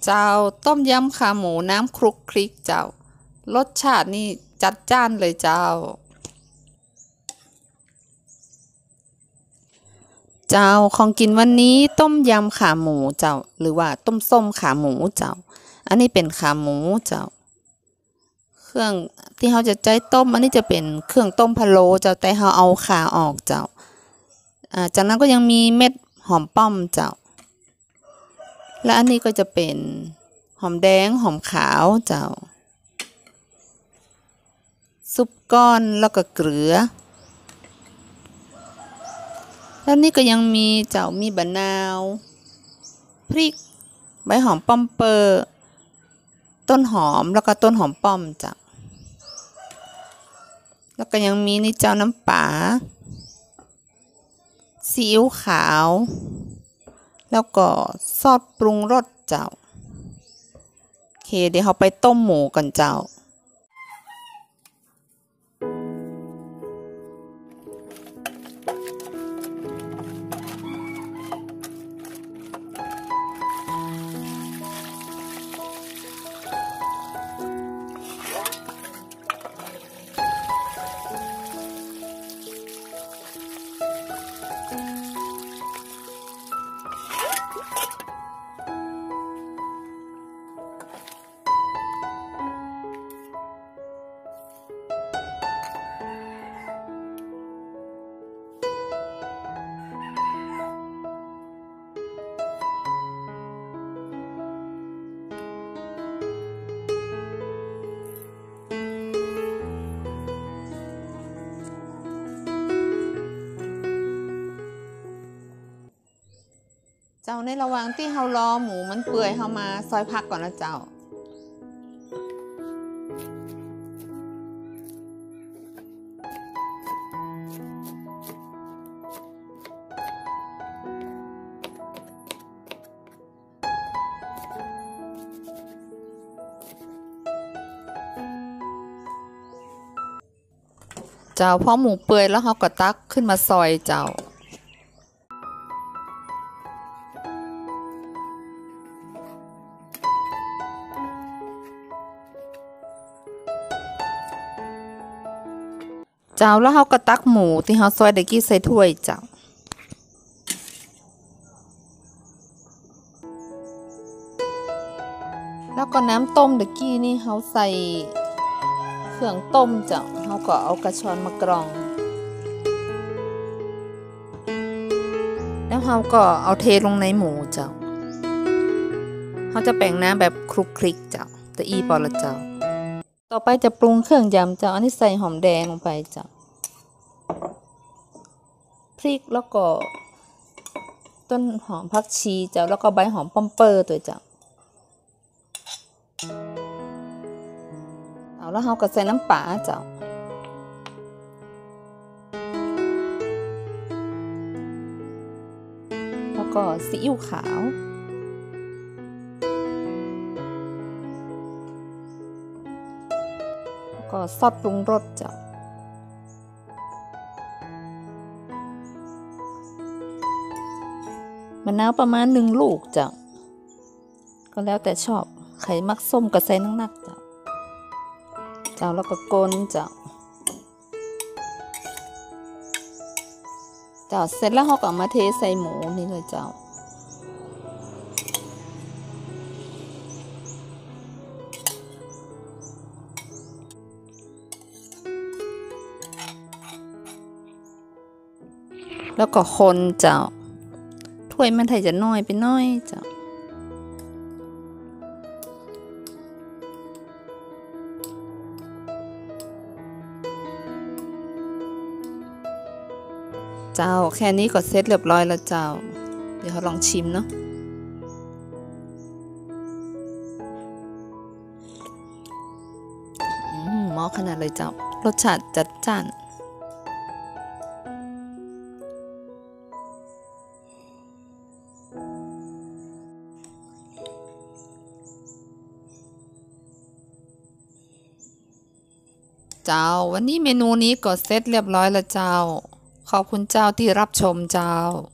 เจ้าต้มยำขาหมูน้ำคลุกคลิกเจ้ารสชาตินี่จัดจ้านเลยเจ้าของกินวันนี้ต้มยำขาหมูเจ้าหรือว่าต้มส้มขาหมูเจ้าอันนี้เป็นขาหมูเจ้าเครื่องที่เราจะใช้ต้มอันนี้จะเป็นเครื่องต้มพะโล้เจ้าแต่เราเอาขาออกเจ้าจากนั้นก็ยังมีเม็ดหอมป้อมเจ้าและอันนี้ก็จะเป็นหอมแดงหอมขาวเจ้าซุปก้อนแล้วก็เกลือแล้วนี่ก็ยังมีเจ้ามีบะนาวพริกใบหอมป้อมเปอร์ต้นหอมแล้วก็ต้นหอมป้อมเจ้าแล้วก็ยังมีนี่เจ้าน้ำปลาซีอิ๊วขาวแล้วก็ซอสปรุงรสเจ้าโอเคเดี๋ยวเราไปต้มหมูกันเจ้าเจ้าในระหว่างที่เรารอหมูมันเปื่อยเรามาซอยผักก่อนนะเจ้าพอหมูเปื่อยแล้วเราก็ตักขึ้นมาซอยเจ้าแล้วเราก็ตักหมูที่เราซอยตะกี้ใส่ถ้วยเจ้าแล้วก็น้ำต้มตะกี้นี่เราใส่เครื่องต้มเจ้าเราก็เอากระชอนมากรองแล้วเราก็เอาเทลงในหมูเจ้าเราจะแบ่งน้ำแบบคลุกคลิกเจ้าตะอีปอละเจ้าต่อไปจะปรุงเครื่องยำเจ้าอันนี้ใส่หอมแดงลงไปเจ้าพริกแล้วก็ต้นหอมผักชีเจ้าแล้วก็ใบหอมป้อมเปอร์ตัวเจ้าแล้วเราก็ใส่น้ำปลาเจ้าแล้วก็ซีอิ๊วขาวแล้วก็ซอสปรุงรสเจ้ามะนาวประมาณ1 ลูกเจ้าก็แล้วแต่ชอบใครมักส้มก็ใส่นักๆเจ้าแล้วก็กลนเจ้าเสร็จแล้วเราก็มาเทใส่หมูนี่เลยเจ้าแล้วก็คนเจ้าถ้วยมันไทยจะน้อยไปน้อยเจ้าแค่นี้ก็เสร็จเรียบร้อยแล้วเจ้าเดี๋ยวเราลองชิมเนาะหม้อขนาดเลยเจ้ารสชาติจัดจ้านวันนี้เมนูนี้ก็เสร็จเรียบร้อยแล้วเจ้าขอบคุณเจ้าที่รับชมเจ้า